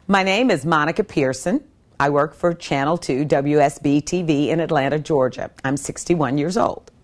My name is Monica Pearson. I work for Channel 2 WSB TV in Atlanta, Georgia. I'm 61 years old.